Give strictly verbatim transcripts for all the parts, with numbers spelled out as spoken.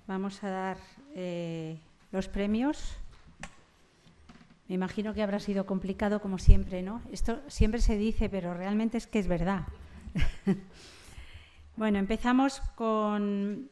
vamos a dar eh, los premios. Me imagino que habrá sido complicado como siempre, ¿no? Esto siempre se dice, pero realmente es que es verdad. Bueno, empezamos con...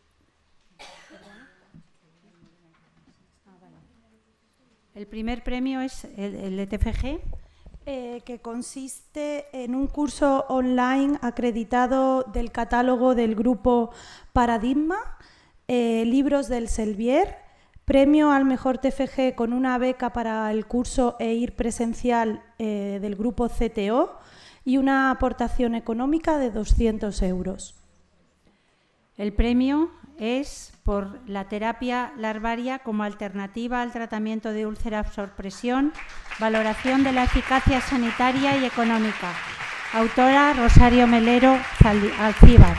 El primer premio es el, el de T F G. Eh, que consiste en un curso online acreditado del catálogo del grupo Paradigma, eh, libros del Selvier, premio al mejor T F G con una beca para el curso e ir presencial eh, del grupo C T O y una aportación económica de doscientos euros. El premio es por la terapia larvaria como alternativa al tratamiento de úlceras por presión, valoración de la eficacia sanitaria y económica. Autora Rosario Melero Alcíbar.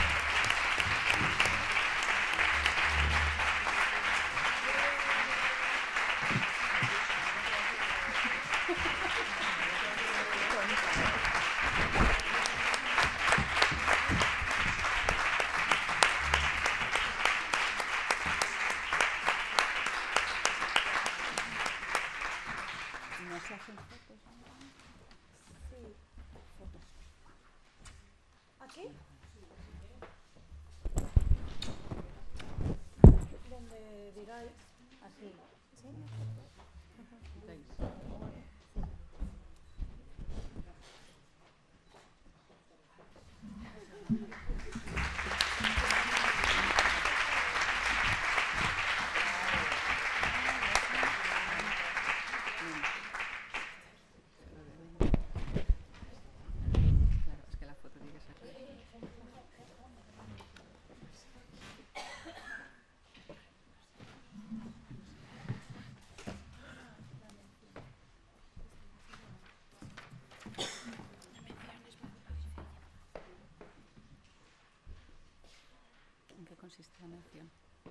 Consiste la mención.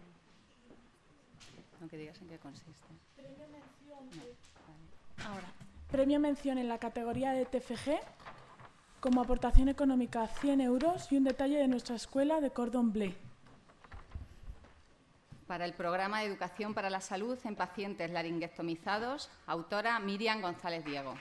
Aunque digas en qué consiste. Premio mención, no, vale. Ahora, premio mención en la categoría de T F G como aportación económica cien euros y un detalle de nuestra escuela de Cordon Bleu. Para el programa de Educación para la Salud en pacientes laringostomizados, autora Miriam González Diego.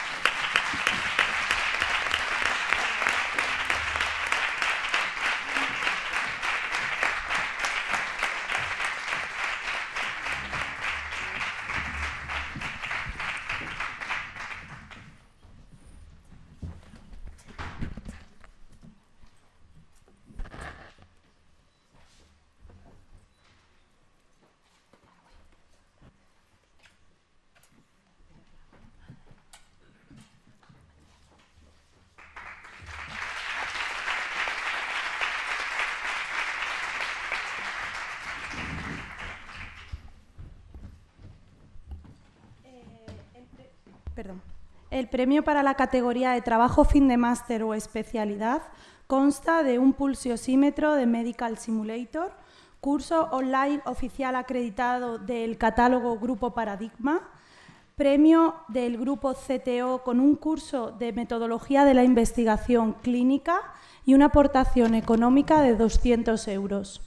Perdón. El premio para la categoría de trabajo fin de máster o especialidad consta de un pulsiosímetro de Medical Simulator, curso online oficial acreditado del catálogo Grupo Paradigma, premio del Grupo C T O con un curso de metodología de la investigación clínica y una aportación económica de doscientos euros.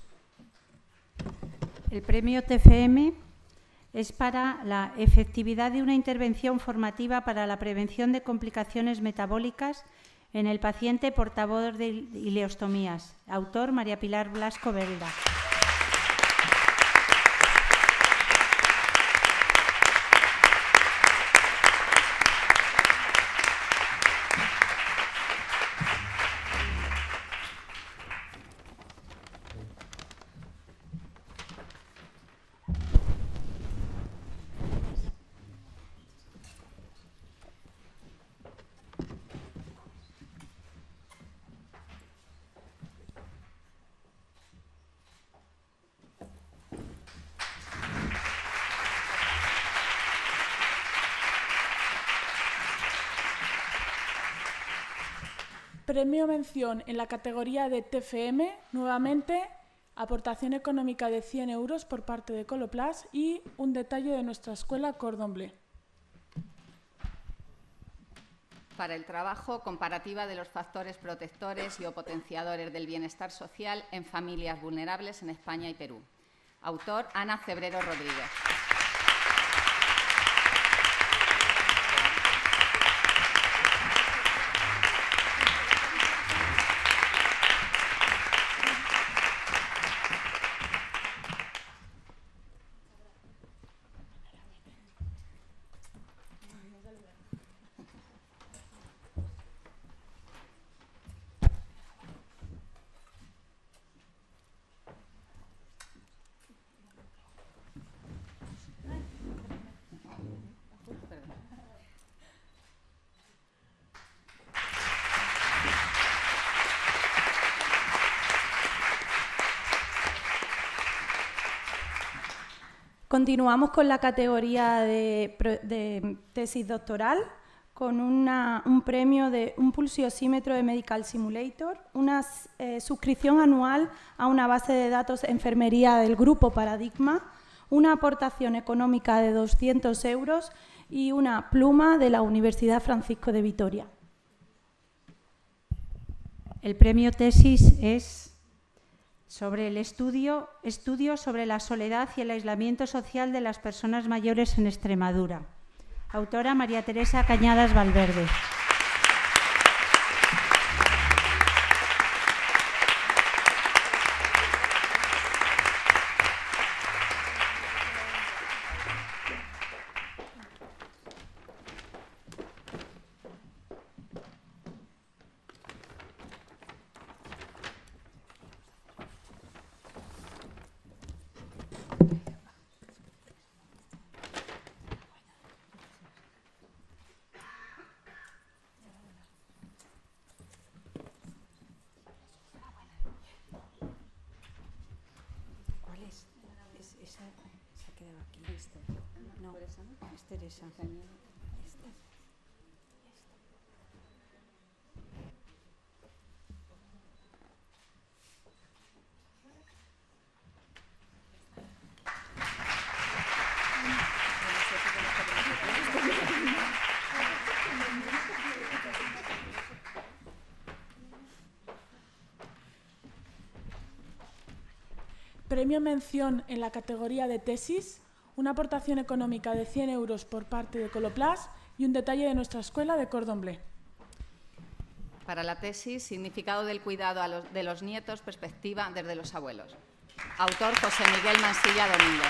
El premio T F M es para la efectividad de una intervención formativa para la prevención de complicaciones metabólicas en el paciente portador de ileostomías. Autor María Pilar Blasco Belda. Premio mención en la categoría de T F M, nuevamente, aportación económica de cien euros por parte de Coloplast y un detalle de nuestra escuela Cordon Bleu. Para el trabajo, comparativa de los factores protectores y o potenciadores del bienestar social en familias vulnerables en España y Perú. Autor, Ana Cebrero Rodríguez. Continuamos con la categoría de, de tesis doctoral, con una, un premio de un pulsiosímetro de Medical Simulator, una eh, suscripción anual a una base de datos enfermería del Grupo Paradigma, una aportación económica de doscientos euros y una pluma de la Universidad Francisco de Vitoria. El premio tesis es sobre el estudio, estudio sobre la soledad y el aislamiento social de las personas mayores en Extremadura. Autora María Teresa Cañadas Valverde. Teresa. Premio mención en la categoría de tesis, una aportación económica de cien euros por parte de Coloplast y un detalle de nuestra escuela de Cordon Bleu. Para la tesis, significado del cuidado a los, de los nietos, perspectiva desde los abuelos. Autor, José Miguel Mansilla Domínguez.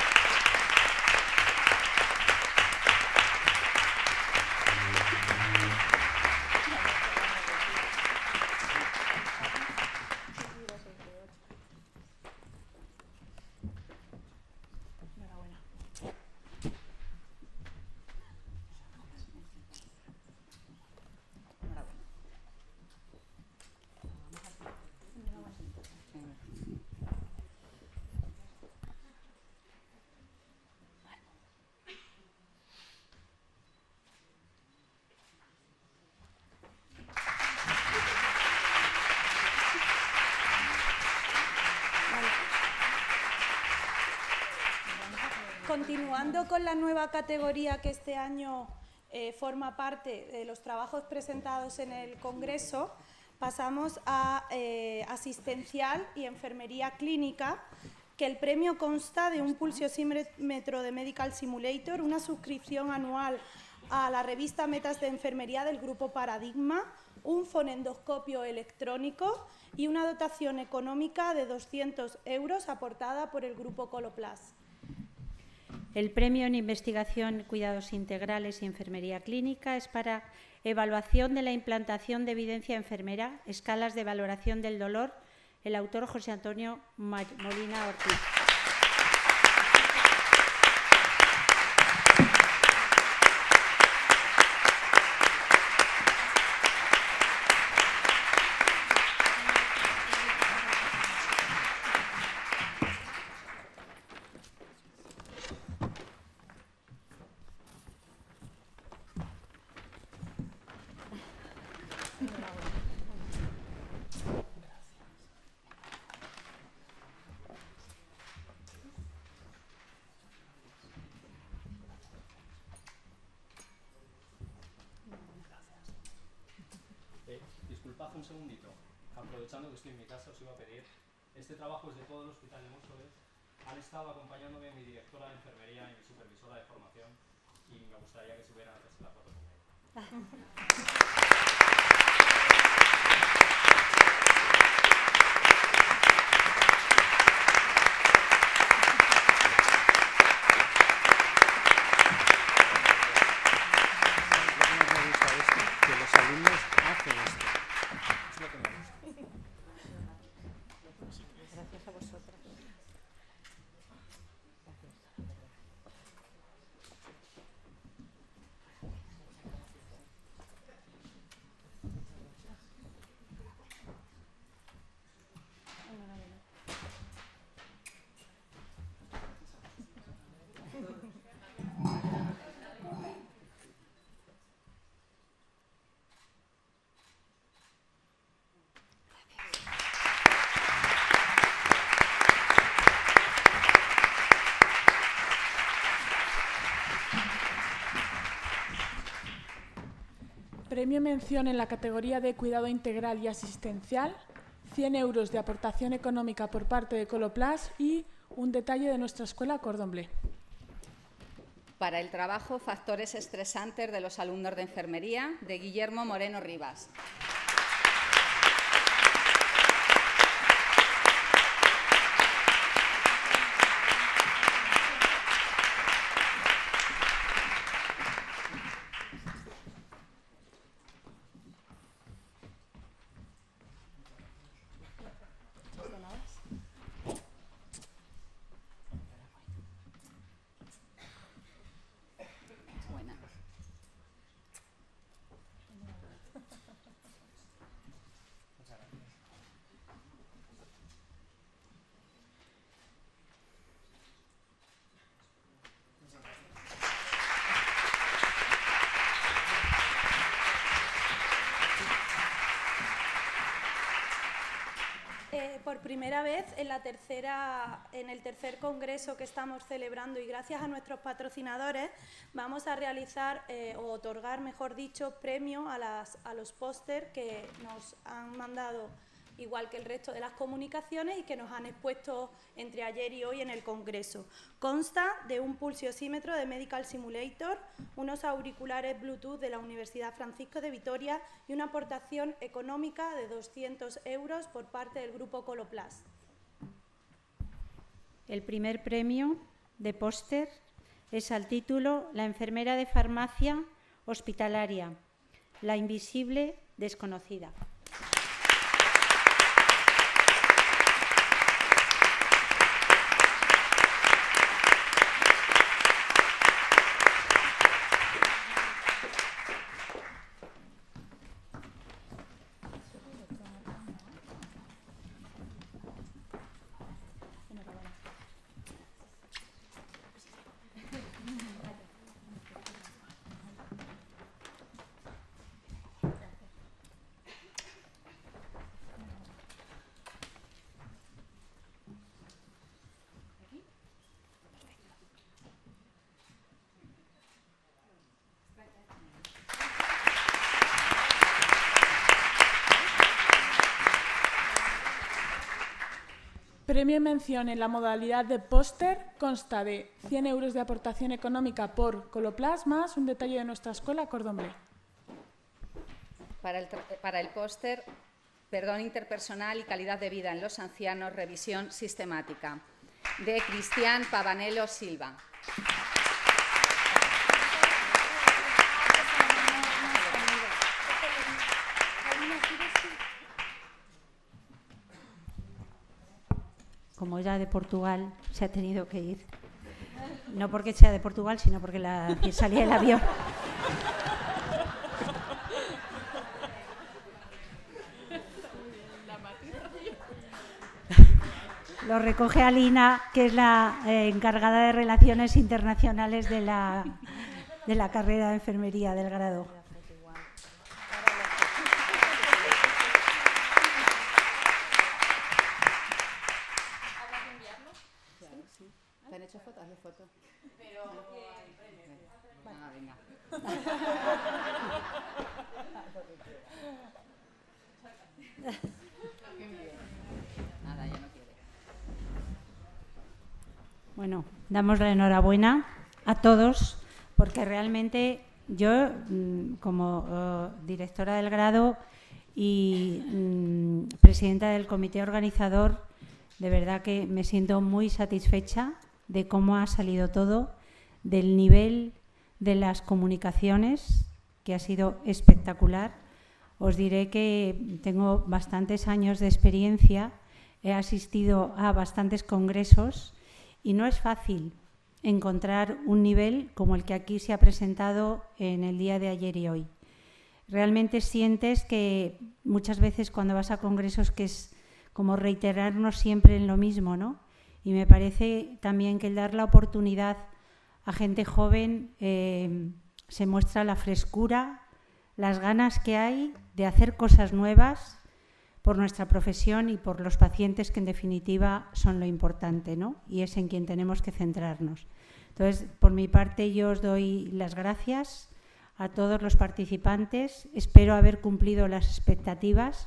Continuando con la nueva categoría que este año eh, forma parte de los trabajos presentados en el Congreso, pasamos a eh, asistencial y enfermería clínica, que el premio consta de un pulsiosímetro de Medical Simulator, una suscripción anual a la revista Metas de Enfermería del Grupo Paradigma, un fonendoscopio electrónico y una dotación económica de doscientos euros aportada por el Grupo Coloplast. El premio en investigación, cuidados integrales y enfermería clínica es para evaluación de la implantación de evidencia enfermera, escalas de valoración del dolor, el autor José Antonio Molina Ortiz. Disculpad un segundito, aprovechando que estoy en mi casa, os iba a pedir, este trabajo es de todo el Hospital de Móstoles, Han estado acompañándome mi directora de enfermería y mi supervisora de formación y me gustaría que subieran a hacerse la foto conmigo. Que los alumnos hacen esto. Es lo que me gusta. Gracias a vosotras. Premio mención en la categoría de cuidado integral y asistencial, cien euros de aportación económica por parte de Coloplast y un detalle de nuestra escuela Cordon Bleu. Para el trabajo, factores estresantes de los alumnos de enfermería, de Guillermo Moreno Rivas. Por primera vez en, la tercera, en el tercer congreso que estamos celebrando y gracias a nuestros patrocinadores vamos a realizar eh, o otorgar, mejor dicho, premio a, las, a los póster que nos han mandado, igual que el resto de las comunicaciones y que nos han expuesto entre ayer y hoy en el congreso. Consta de un pulsiosímetro de Medical Simulator, unos auriculares Bluetooth de la Universidad Francisco de Vitoria y una aportación económica de doscientos euros por parte del grupo Coloplast. El primer premio de póster es al título La enfermera de farmacia hospitalaria, la invisible desconocida. Premio mención en la modalidad de póster consta de cien euros de aportación económica por Coloplast más un detalle de nuestra escuela Cordon Bleu. Para el, para el póster, perdón interpersonal y calidad de vida en los ancianos, revisión sistemática, de Cristian Pavanello Silva. Como era de Portugal, se ha tenido que ir. No porque sea de Portugal, sino porque la, salía el avión. Lo recoge Alina, que es la eh, encargada de Relaciones Internacionales de la, de la carrera de enfermería del grado. ¿Te han hecho fotos? ¿Haz fotos? Pero... Ah, venga. Nada, ya no quiere. Bueno, damos la enhorabuena a todos, porque realmente yo, como uh, directora del grado y um, presidenta del comité organizador, de verdad que me siento muy satisfecha de cómo ha salido todo, del nivel de las comunicaciones, que ha sido espectacular. Os diré que tengo bastantes años de experiencia, he asistido a bastantes congresos y no es fácil encontrar un nivel como el que aquí se ha presentado en el día de ayer y hoy. Realmente sientes que muchas veces cuando vas a congresos que es como reiterarnos siempre en lo mismo, ¿no? Y me parece también que el dar la oportunidad a gente joven eh, se muestra la frescura, las ganas que hay de hacer cosas nuevas por nuestra profesión y por los pacientes, que en definitiva son lo importante, ¿no? Y es en quien tenemos que centrarnos. Entonces, por mi parte, yo os doy las gracias a todos los participantes. Espero haber cumplido las expectativas,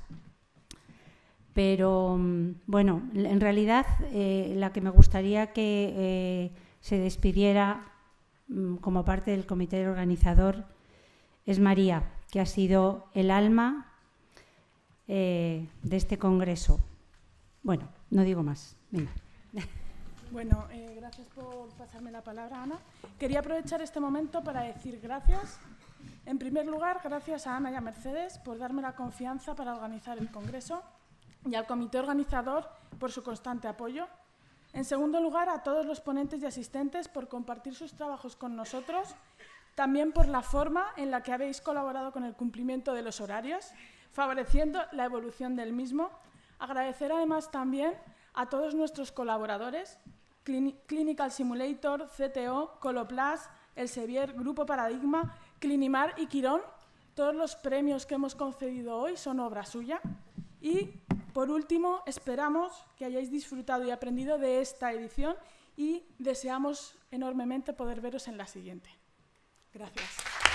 pero bueno, en realidad eh, la que me gustaría que eh, se despidiera mm, como parte del comité organizador es María, que ha sido el alma eh, de este congreso. Bueno, no digo más. Venga. Bueno, eh, gracias por pasarme la palabra, Ana. Quería aprovechar este momento para decir gracias. En primer lugar, gracias a Ana y a Mercedes por darme la confianza para organizar el congreso y al comité organizador por su constante apoyo. En segundo lugar, a todos los ponentes y asistentes por compartir sus trabajos con nosotros, también por la forma en la que habéis colaborado con el cumplimiento de los horarios, favoreciendo la evolución del mismo. Agradecer además también a todos nuestros colaboradores, Clinical Simulator, C T O, Coloplast, Elsevier, Grupo Paradigma, Clinimar y Quirón. Todos los premios que hemos concedido hoy son obra suya. Y, por último, esperamos que hayáis disfrutado y aprendido de esta edición y deseamos enormemente poder veros en la siguiente. Gracias.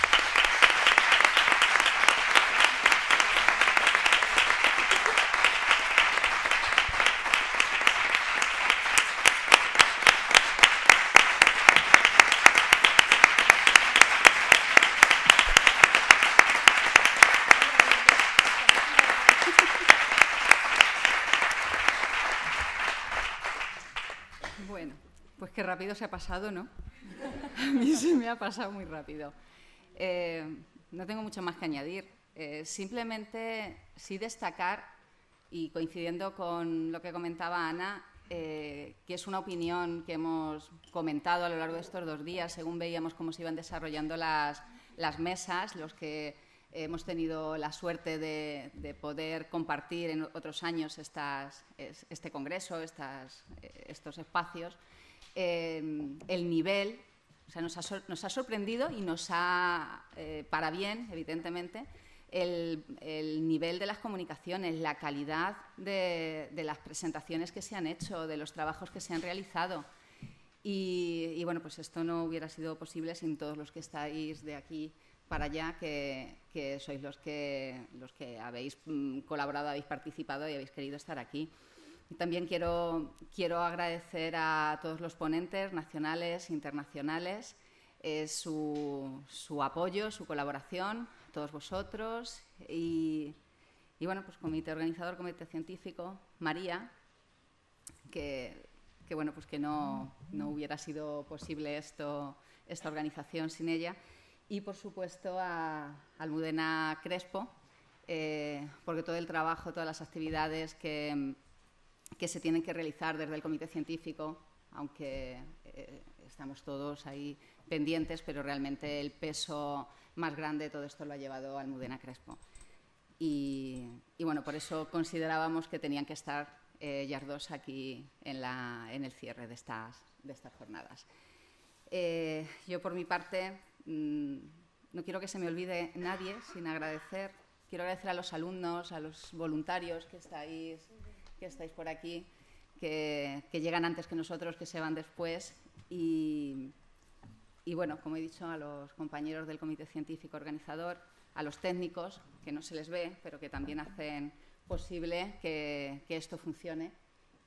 Bueno, pues qué rápido se ha pasado, ¿no? A mí se me ha pasado muy rápido. Eh, no tengo mucho más que añadir. Eh, simplemente sí destacar, y coincidiendo con lo que comentaba Ana, eh, que es una opinión que hemos comentado a lo largo de estos dos días, según veíamos cómo se iban desarrollando las, las mesas, los que hemos tenido la suerte de, de poder compartir en otros años estas, este congreso, estas, estos espacios, eh, el nivel, o sea, nos ha, nos ha sorprendido y nos ha, eh, para bien, evidentemente, el, el nivel de las comunicaciones, la calidad de, de las presentaciones que se han hecho, de los trabajos que se han realizado. Y, y bueno, pues esto no hubiera sido posible sin todos los que estáis de aquí para allá, que, que sois los que, los que habéis mm, colaborado, habéis participado y habéis querido estar aquí. Y también quiero, quiero agradecer a todos los ponentes nacionales e internacionales eh, su, su apoyo, su colaboración, todos vosotros. Y, y bueno, pues comité organizador, comité científico, María, que, que, bueno, pues que no, no hubiera sido posible esto, esta organización sin ella. Y, por supuesto, a Almudena Crespo, eh, porque todo el trabajo, todas las actividades que, que se tienen que realizar desde el comité científico, aunque eh, estamos todos ahí pendientes, pero realmente el peso más grande de todo esto lo ha llevado Almudena Crespo. Y, y bueno, por eso considerábamos que tenían que estar eh, ellas dos aquí en, la, en el cierre de estas, de estas jornadas. Eh, yo, por mi parte, no quiero que se me olvide nadie sin agradecer. Quiero agradecer a los alumnos, a los voluntarios que estáis, que estáis por aquí, que, que llegan antes que nosotros, que se van después. Y, y, bueno, como he dicho, a los compañeros del comité científico organizador, a los técnicos, que no se les ve, pero que también hacen posible que, que esto funcione.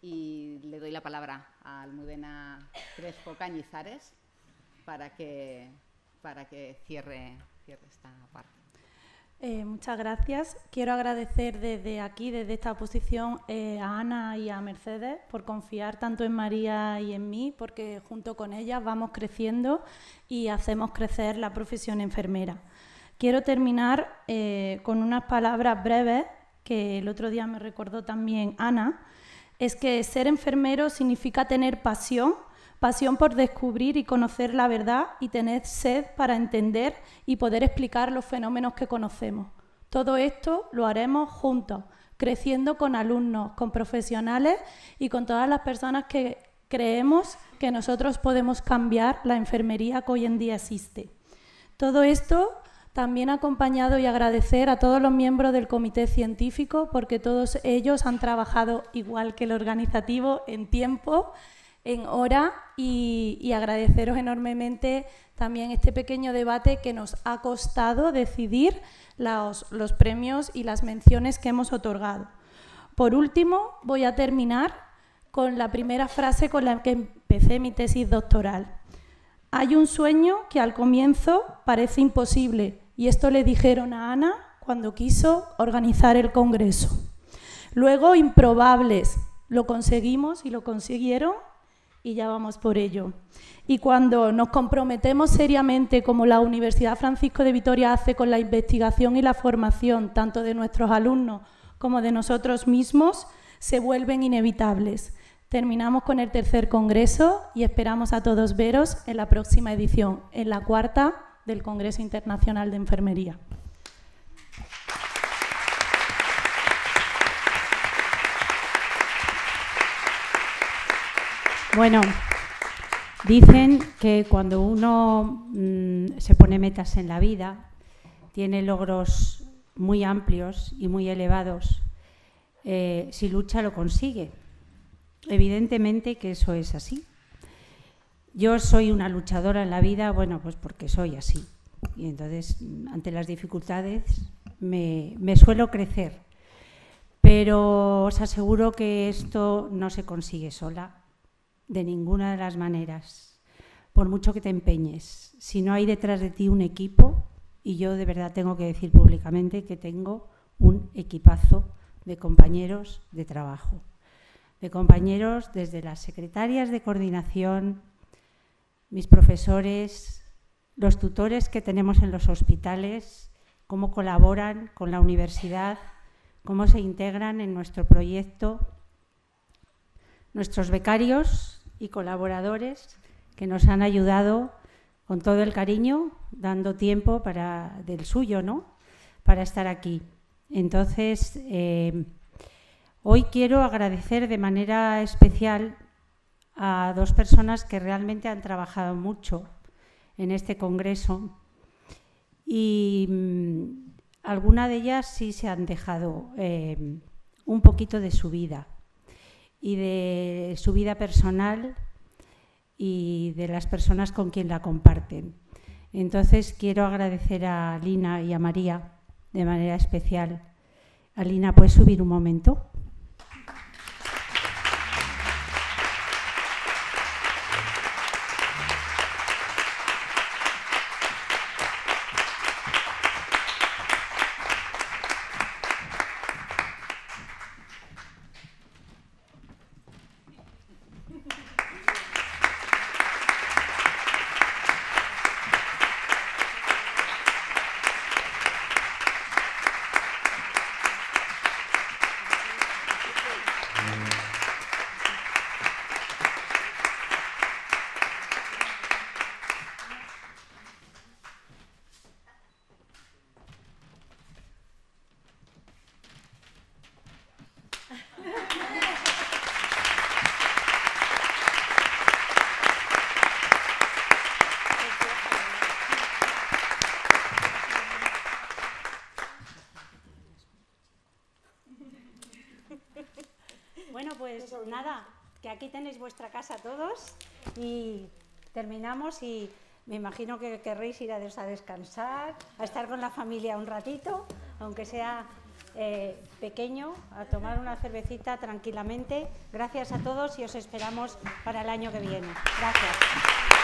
y le doy la palabra a Almudena Crespo Cañizares para que, para que cierre, cierre esta parte. Eh, muchas gracias. Quiero agradecer desde aquí, desde esta posición, eh, a Ana y a Mercedes por confiar tanto en María y en mí, porque junto con ellas vamos creciendo y hacemos crecer la profesión enfermera. Quiero terminar eh, con unas palabras breves que el otro día me recordó también Ana. Es que ser enfermero significa tener pasión, pasión por descubrir y conocer la verdad y tener sed para entender y poder explicar los fenómenos que conocemos. Todo esto lo haremos juntos, creciendo con alumnos, con profesionales y con todas las personas que creemos que nosotros podemos cambiar la enfermería que hoy en día existe. Todo esto también acompañado y agradecer a todos los miembros del comité científico, porque todos ellos han trabajado igual que el organizativo en tiempo, en hora, y, y agradeceros enormemente también este pequeño debate que nos ha costado decidir los, los premios y las menciones que hemos otorgado. Por último, voy a terminar con la primera frase con la que empecé mi tesis doctoral. Hay un sueño que al comienzo parece imposible, y esto le dijeron a Ana cuando quiso organizar el congreso. Luego, improbables, lo conseguimos y lo consiguieron, y ya vamos por ello. Y cuando nos comprometemos seriamente, como la Universidad Francisco de Vitoria hace con la investigación y la formación, tanto de nuestros alumnos como de nosotros mismos, se vuelven inevitables. Terminamos con el tercer congreso y esperamos a todos veros en la próxima edición, en la cuarta del Congreso Internacional de Enfermería. Bueno, dicen que cuando uno mmm, se pone metas en la vida, tiene logros muy amplios y muy elevados, eh, si lucha lo consigue. Evidentemente que eso es así. Yo soy una luchadora en la vida, bueno, pues porque soy así. Y entonces, ante las dificultades, me, me suelo crecer. Pero os aseguro que esto no se consigue sola, de ninguna de las maneras, por mucho que te empeñes. Si no hay detrás de ti un equipo, y yo de verdad tengo que decir públicamente que tengo un equipazo de compañeros de trabajo, de compañeros desde las secretarias de coordinación, mis profesores, los tutores que tenemos en los hospitales, cómo colaboran con la universidad, cómo se integran en nuestro proyecto, nuestros becarios y colaboradores que nos han ayudado con todo el cariño, dando tiempo para, del suyo, ¿no?, para estar aquí. Entonces, eh, hoy quiero agradecer de manera especial a dos personas que realmente han trabajado mucho en este congreso y mmm, alguna de ellas sí se han dejado eh, un poquito de su vida y de su vida personal y de las personas con quien la comparten. Entonces quiero agradecer a Lina y a María de manera especial. Alina, ¿puedes subir un momento? Bueno, pues nada, que aquí tenéis vuestra casa todos y terminamos y me imagino que querréis ir a descansar, a estar con la familia un ratito, aunque sea eh, pequeño, a tomar una cervecita tranquilamente. Gracias a todos y os esperamos para el año que viene. Gracias.